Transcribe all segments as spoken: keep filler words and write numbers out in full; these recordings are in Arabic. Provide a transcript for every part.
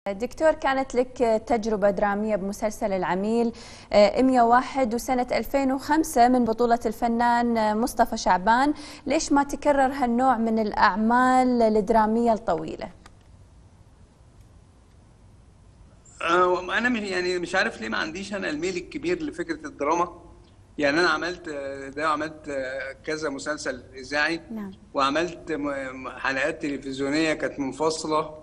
دكتور، كانت لك تجربة درامية بمسلسل العميل مئة وواحد وسنة ألفين وخمسة من بطولة الفنان مصطفى شعبان. ليش ما تكرر هالنوع من الأعمال الدرامية الطويلة؟ انا مش يعني مش عارف ليه ما عنديش انا الميل الكبير لفكره الدراما. يعني انا عملت ده وعملت كذا مسلسل اذاعي. نعم. وعملت حلقات تلفزيونيه كانت منفصله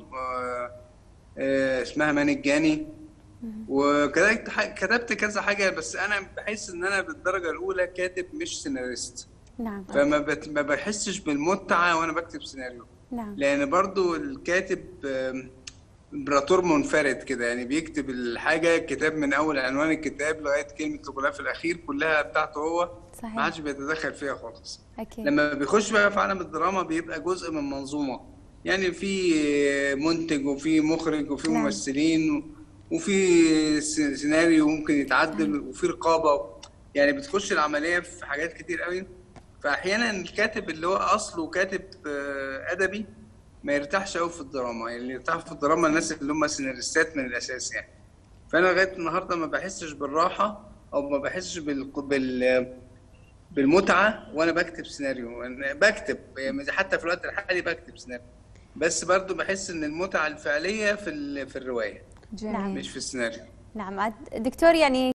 اسمها مان الجاني. وكتبت كتبت كذا حاجه، بس انا بحس ان انا بالدرجه الاولى كاتب مش سيناريست. نعم. فما بت... ما بحسش بالمتعه وانا بكتب سيناريو. نعم. لان برضو الكاتب امبراطور منفرد كده، يعني بيكتب الحاجه الكتاب من اول عنوان الكتاب لغايه كلمه الغلاف الاخير كلها بتاعته هو. صحيح. ما حدش بيتدخل فيها خالص. أكيد. لما بيخش بقى في عالم الدراما بيبقى جزء من منظومه، يعني في منتج وفي مخرج وفي نعم. ممثلين وفي سيناريو ممكن يتعدل. صحيح. وفي رقابه، يعني بتخش العمليه في حاجات كتير قوي. فاحيانا الكاتب اللي هو اصله كاتب ادبي ما يرتاحش قوي في الدراما. يعني اللي يرتاح في الدراما الناس اللي هم سيناريستات من الاساس يعني. فانا لغايه النهارده ما بحسش بالراحه او ما بحسش بال... بال... بالمتعه وانا بكتب سيناريو. أنا بكتب يعني حتى في الوقت الحالي بكتب سيناريو، بس برضو بحس ان المتعه الفعليه في ال... في الروايه. جميل. مش في السيناريو. نعم دكتور، يعني